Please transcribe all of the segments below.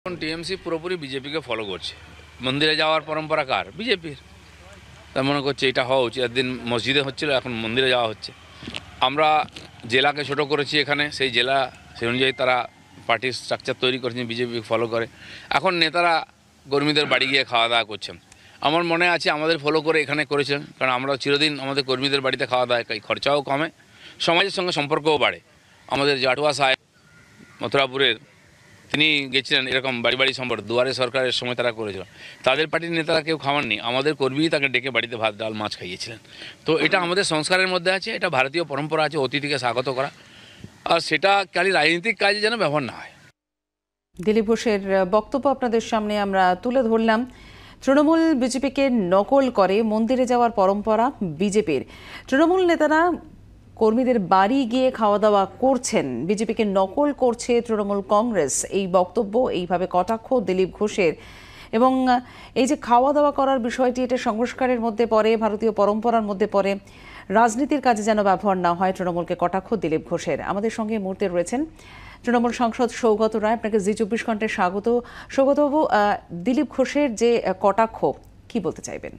এখন টিএমসি পুরোপুরি বিজেপিকে ফলো করছে। মন্দিরে যাওয়ার পরম্পরা কার? বিজেপির। তা মনে করছে এটা হওয়া উচিত। একদিন মসজিদে হচ্ছিল, এখন মন্দিরে যাওয়া হচ্ছে। আমরা জেলাকে ছোট করেছি, এখানে সেই জেলা সেই অনুযায়ী তারা পার্টির স্ট্রাকচার তৈরি করেছেন, বিজেপি ফলো করে। এখন নেতারা কর্মীদের বাড়ি গিয়ে খাওয়া দাওয়া করছেন। আমার মনে আছে আমাদের ফলো করে এখানে করেছেন, কারণ আমরা চিরদিন আমাদের কর্মীদের বাড়িতে খাওয়া দাওয়া, খরচাও কমে, সমাজের সঙ্গে সম্পর্কও বাড়ে। আমাদের জাটুয়া সাহেব মথুরাপুরের, তিনি গেছিলেন এরকম বাড়ি বাড়ি সম্পর্ক, দুয়ারে সরকারের সময় তারা করেছিল। তাদের পার্টির নেতারা কেউ খাওয়াননি, আমাদের কর্মী তাকে ডেকে বাড়িতে ভাত ডাল মাছ খাইয়েছিলেন। তো এটা আমাদের সংস্কারের মধ্যে আছে, এটা ভারতীয় পরম্পরা আছে অতিথিকে স্বাগত করা, আর সেটা খালি রাজনৈতিক কাজে যেন ব্যবহার না হয়। দিলীপ ঘোষের বক্তব্য আপনাদের সামনে আমরা তুলে ধরলাম। তৃণমূল বিজেপিকে নকল করে, মন্দিরে যাওয়ার পরম্পরা বিজেপির। তৃণমূল নেতারা কর্মীদের বাড়ি গিয়ে খাওয়া দাওয়া করছেন, বিজেপিকে নকল করছে তৃণমূল কংগ্রেস। এই বক্তব্য, এইভাবে কটাক্ষ দিলীপ ঘোষের। এবং এই যে খাওয়া দাওয়া করার বিষয়টি, এটা সংস্কারের মধ্যে পড়ে, ভারতীয় পরম্পরার মধ্যে পড়ে, রাজনীতির কাজে যেন ব্যবহার না হয়, তৃণমূলকে কটাক্ষ দিলীপ ঘোষের। আমাদের সঙ্গে এই মুহূর্তে রয়েছেন তৃণমূল সাংসদ সৌগত রায়। আপনাকে জি24 ঘন্টায় স্বাগত। সৌগতবাবু, দিলীপ ঘোষের যে কটাক্ষ, কি বলতে চাইবেন?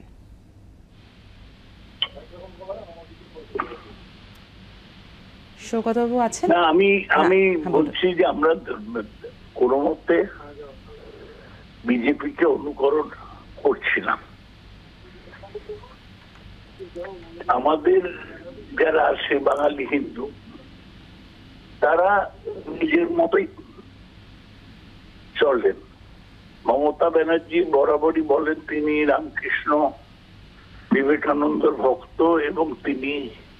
সৌগতবাবু আছেন? না, আমি বলছি যে আমরা কোনো মতে বিজেপিকে অনুকরণ করছিলাম। আমাদের যারা আছে বাঙালি হিন্দু, তারা নিজের মতোই চলেন। মমতা ব্যানার্জি বরাবরই বলেন তিনি রামকৃষ্ণ বিবেকানন্দর ভক্ত, এবং তিনি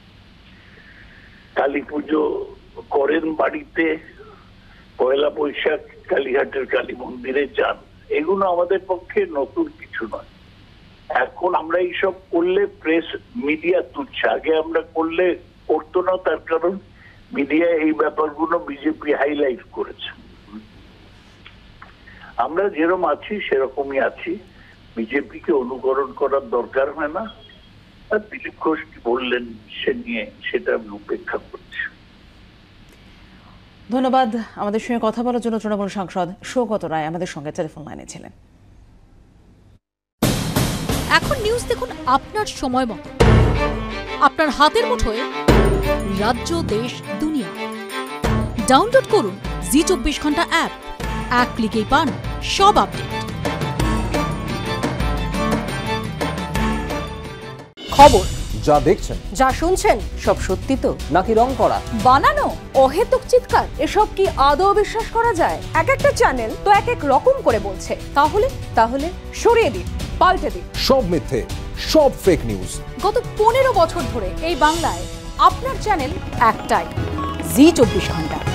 কালী পুজো করেন বাড়িতে, পয়লা বৈশাখ কালীঘাটের কালী মন্দিরে যান। এগুলো আমাদের পক্ষে নতুন কিছু নয়। এখন আমরা এইসব করলে প্রেস মিডিয়া তুলছে, আগে আমরা করলে করতো না, তার কারণ মিডিয়া এই ব্যাপারগুলো বিজেপি হাইলাইট করেছে। আমরা যেরকম আছি সেরকমই আছি, বিজেপিকে অনুকরণ করার দরকার হয় না। আর দিলীপ ঘোষ কি বললেন সে নিয়ে, সেটা আমি উপেক্ষা করছি। ধন্যবাদ। আমাদের সঙ্গে কথা বলার জন্য তৃণমূল সাংসদ সৌগত রায় আমাদের সঙ্গে টেলিফোন লাইনে ছিলেন। এখন নিউজ দেখুন আপনার সময় মতো, আপনার হাতের মুঠোয়, রাজ্য দেশ দুনিয়া। ডাউনলোড করুন জি24 ঘন্টা অ্যাপ। এক ক্লিকেই পান সব আপডেট। খবর যা দেখছেন, যা শুনছেন, সব সত্যি তো নাকি রং করা, বানানো, অহেতুক চিৎকার, এসব কি আদৌ বিশ্বাস করা যায়? এক একটা চ্যানেল তো এক এক রকম করে বলছে। তাহলে সরিয়ে দিন, পাল্টে দিন। সব মিথ্যে, সব ফেক নিউজ। গত 15 বছর ধরে এই বাংলায় আপনার চ্যানেল একটাই, জি24 ঘন্টা।